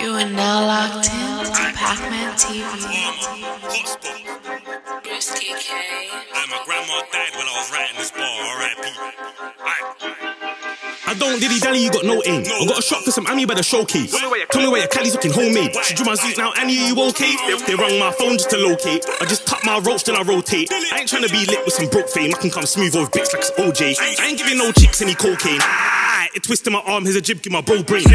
You are now locked in to Pac-Man TV. Risky K. My grandma died while I was writing this bar, R.I.P. I don't dilly-dally, you got no aim. I got a shot for some Annie by the showcase. Tell me where your Cali's looking homemade. She drew my zoot now, Annie, are you okay? They rung my phone just to locate. I just tuck my ropes, then I rotate. I ain't tryna be lit with some broke fame. I can come smooth over bits like it's OJ. I ain't giving no chicks any cocaine. It twisted my arm, here's a jib, give my bro brain.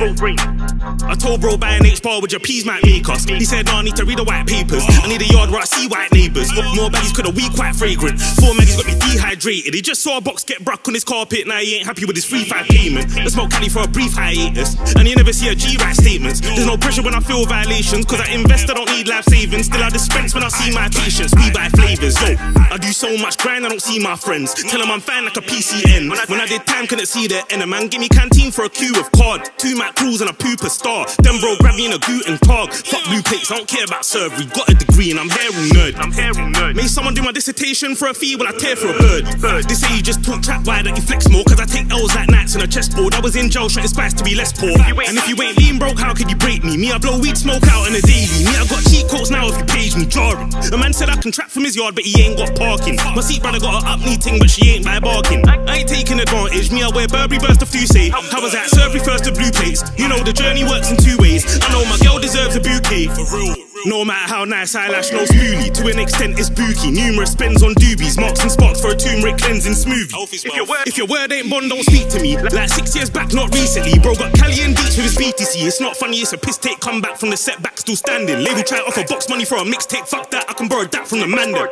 I told bro buy an H-bar with your peas might make us. He said, no, I need to read the white papers. I need a yard where I see white neighbours. More baggies could a weed quite fragrant. 4 Maggies got me dehydrated. He just saw a box get bruck on his carpet. Now he ain't happy with his 3-5 payment. Let's smoke Cali for a brief hiatus. And you never see a G write statements. There's no pressure when I feel violations. Cause I invest, I don't need life savings. Still I dispense when I see my patients. We buy flavours, yo. I do so much grind, I don't see my friends. Tell them I'm fine like a PCN. When I did time, couldn't see the end. Man, give me canteen for a queue of card. 2 Mac Crews and a pooper star. Them bro grab me in a Guten Tag. Fuck blue plates, I don't care about surgery. Got a degree and I'm hairy nerd. May someone do my dissertation for a fee while I tear for a bird. They say you just talk trap, why don't you flex more? Cause I take L's like Knights on a chessboard. I was in jail trying to spice to be less poor. And if you ain't lean broke, how could you break me? Me, I blow weed smoke out on a daily. Me, I got cheat codes now if you page me, jarring. A man said I can trap from his yard, but he ain't got parking. My seat brother got a up knee ting, but she ain't by barking. I ain't taking advantage, me, I wear Burberry Burst of Fusey. How was that? Surgery first to blue plates. You know the journey works in 2 ways. I know my girl deserves a bouquet. For real. No matter how nice, eyelash no spoolie. To an extent it's bookie. Numerous spends on doobies. Marks and sparks for a turmeric cleansing smoothie. If your word ain't bond, don't speak to me. Like 6 years back, not recently. Bro got Cali and Beats with his BTC. It's not funny, it's a piss take comeback from the setback, still standing. Label try to offer box money for a mixtape. Fuck that, I can borrow that from the mandem.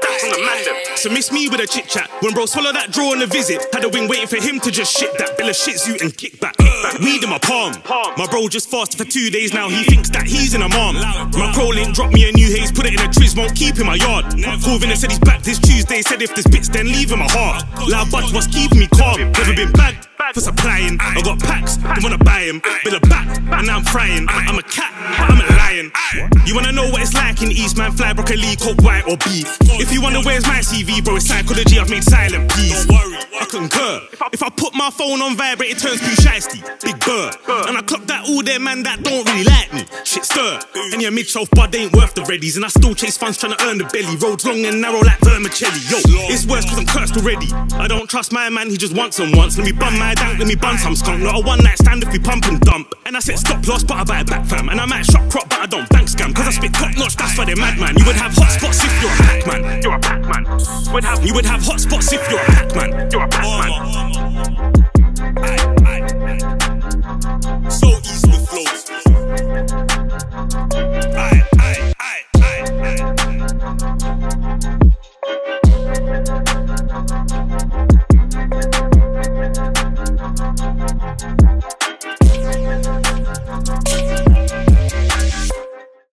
So miss me with a chit chat. When bro swallow that draw on a visit, had a wing waiting for him to just shit that bill of shit zoot and kick back. Weed in my palm. My bro just fasted for 2 days now. He thinks that he's in a mom. My pro link dropped me a new haze, put it in a trizz, won't keep in my yard. Corvin said he's back this Tuesday. Said if there's bits, then leave him a heart. Loud bunch was keeping me calm. Never been bagged for supplying. I got packs, they wanna buy him. Bill a back, and now I'm frying. I'm a cat, I'm a lion. You wanna know what it's like in East, man? Fly broccoli, coke, white or beef. If you wonder where's my CV, bro, it's psychology, I've made silent peas. I concur. If I put my phone on vibrate, it turns too shiesty. Big bird. And I clock that all there, man, that don't really like me. Shit stir. And your mid-shelf bud ain't worth the readies. And I still chase funds trying to earn the belly. Roads long and narrow like vermicelli. Yo, it's worse cause I'm cursed already. I don't trust my man, he just wants them once. Let me bun my dank, let me bun some skunk. Not a one-night stand if we pump and dump. And I said stop loss, but I buy it back, fam. And I might shop crop, but I don't bank scam. Cause I spit top notch, that's for the madman. You would have hot spots if you're a Pac-Man. You're a Pac-Man. You would have hot spots if you're a Pac-Man. You're a Pac-Man.